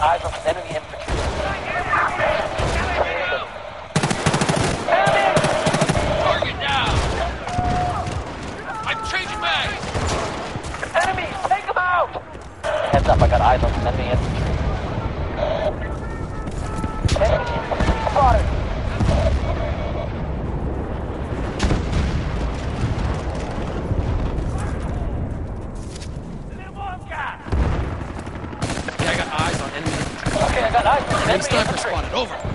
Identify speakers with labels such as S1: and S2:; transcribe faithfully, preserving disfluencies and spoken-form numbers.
S1: eyes on some enemy infantry.
S2: Target down! I'm changing mags!
S1: Enemy! Take them out! Heads up, I got eyes on some enemy infantry. Enemy infantry spotted!
S2: Yeah, I got eyes on enemy infantry.
S1: Okay, I got eyes on
S2: Enemy
S1: enemy
S2: sniper
S1: infantry.
S2: spotted, over.